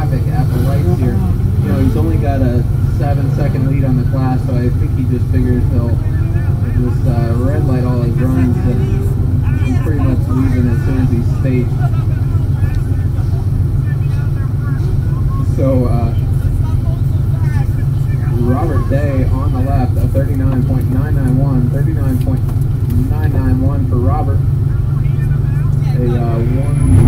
traffic at the lights here. You know, he's only got a 7-second lead on the class, so I think he just figures he'll just red light all his runs and he's pretty much leaving as soon as he's staged. So Robert Day on the left, a 39.991, 39.991 for Robert. A 1